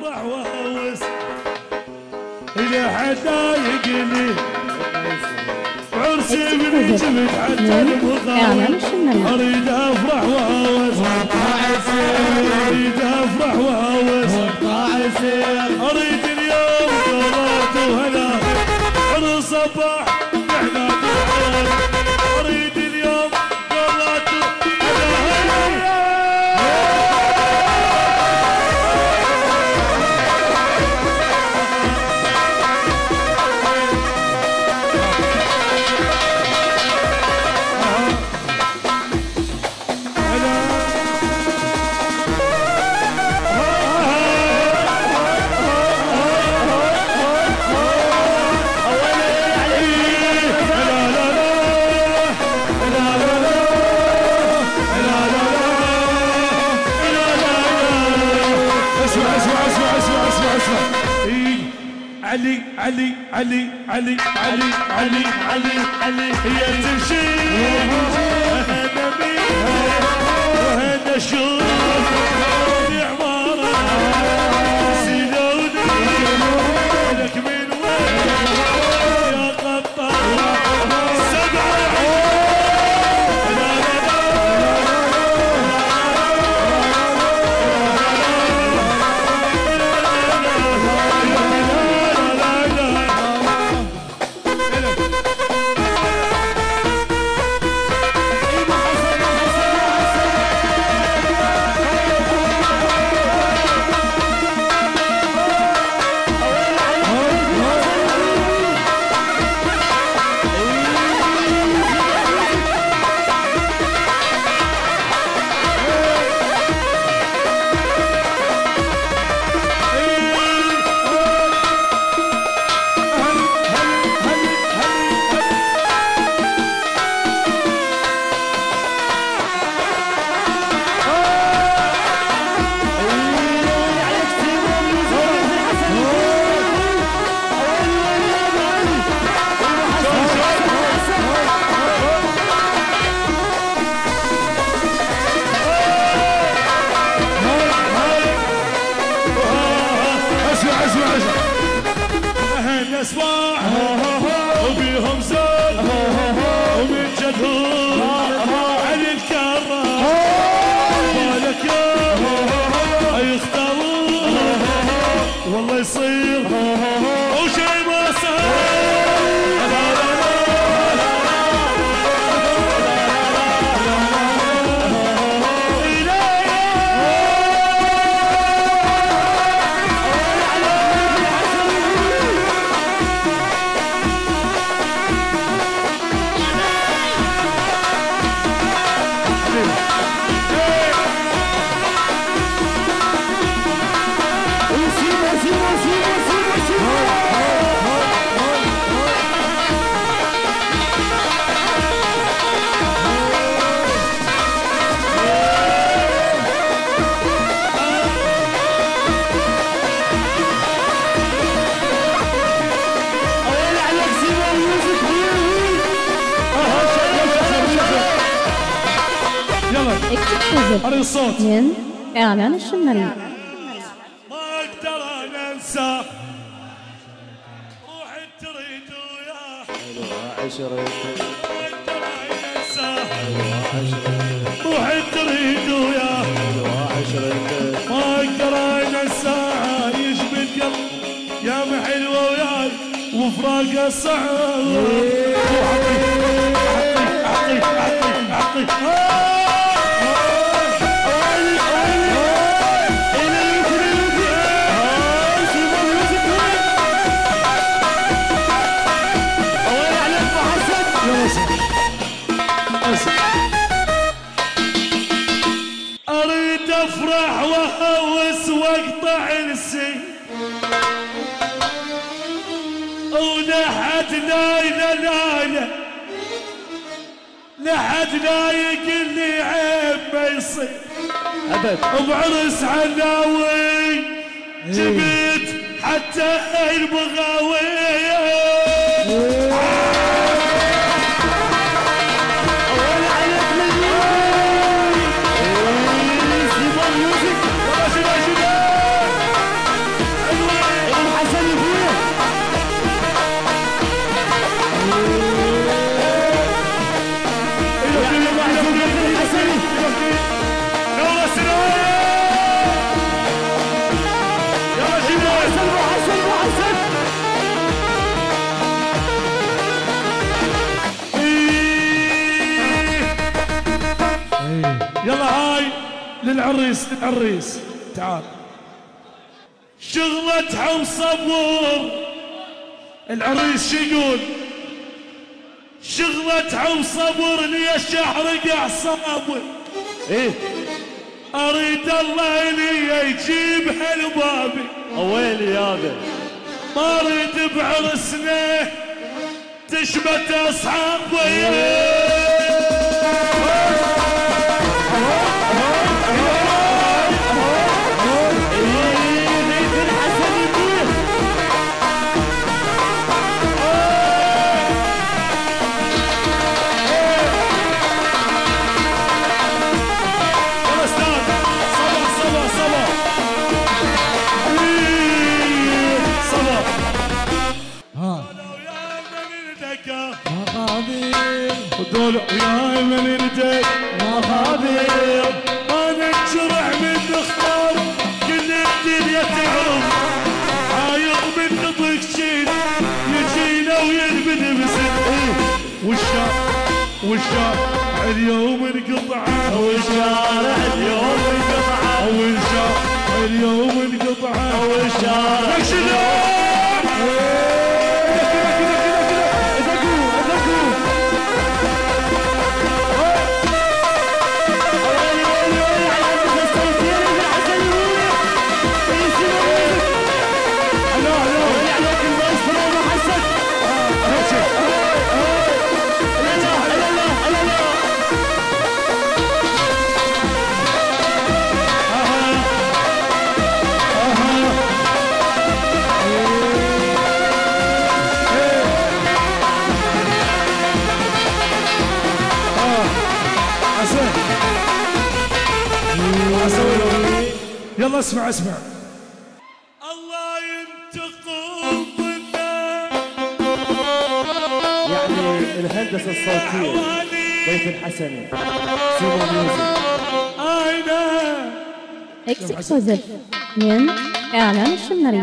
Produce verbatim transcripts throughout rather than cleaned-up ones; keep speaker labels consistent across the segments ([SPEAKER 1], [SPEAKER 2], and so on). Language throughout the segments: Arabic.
[SPEAKER 1] افرح واهوس الى حدا يقلي عرسي من جبت حتى المغامر اريد افرح واهوس اريد افرح واهوس اريد اليوم قرات وهلا عرس صباح نحن اريد اليوم قرات علي علي علي علي علي علي علي علي هي تمشي هذا مين وهذا شو في عمارة سيدوني لك من وين يا قطار سبعة اسمع وبيهم زود ومن جدهم علي الكرام بالك يا يختارون والله يصير وشي ما صار
[SPEAKER 2] أري الصوت من إعلان الشمالي.
[SPEAKER 1] ما أقدر أنا أنسى روحي تريد وياه
[SPEAKER 3] عشرة
[SPEAKER 1] ما أقدر أنا أنسى روحي تريد وياه ما أقدر أنا أنسى عايش بالقلب يا محلوة وياي وفراقه صعب أعطي أعطي أعطي أعطي أريد أفرح وأهوس وأقطع السين ولحد نايلة نايلة لحد لا يقل لي عيب ما يصير أبد بعرس عناوي جبت حتى البغاوية يلا سنايا يلا جيبوا حسن ابو حسن ابو حسن يلا هاي للعريس للعريس تعال شغلتها مصور العريس شو يقول شغلتها مصور ليش احرق اعصابي
[SPEAKER 3] ايه
[SPEAKER 1] اريد الله لي يجيبها لبابي
[SPEAKER 3] اويلي هذا
[SPEAKER 1] ما اريد بعرسنا تشمت اصحابي ودول وياي من يردك
[SPEAKER 3] ما خابر
[SPEAKER 1] انا انشرع من اختار كل الدنيا تعرف عايق من نطق شيل يجينا وينبد بسد والشارع والشارع اليوم انقطع
[SPEAKER 3] والشارع اليوم انقطع
[SPEAKER 1] والشارع اليوم انقطع
[SPEAKER 3] والشارع
[SPEAKER 1] يلا اسمع اسمع الله ينتقم منا
[SPEAKER 3] يعني الهندسة الصوتية ضيف الحسني سيمو ميوزك
[SPEAKER 1] اينا
[SPEAKER 2] اكسكلوزيف من إعلان الشنري.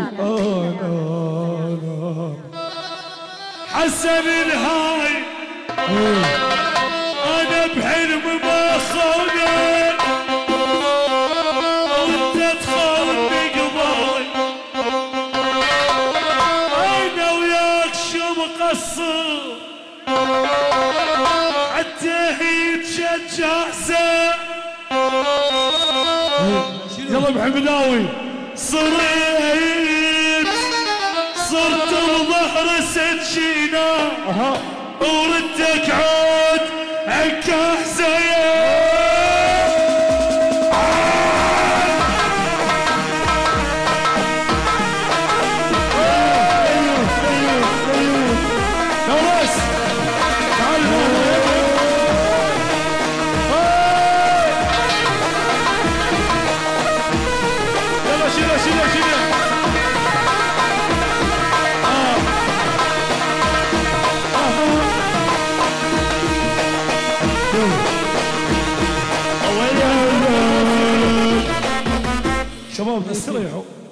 [SPEAKER 1] حسن الهاي انا بحلم ما خونك وانت تخوني قبالي انا وياك شو مقصر حتى هي تشجع يلا محمداوي صريت صرت بظهر سجينا وردك عود عكاه زين شباب استريحوا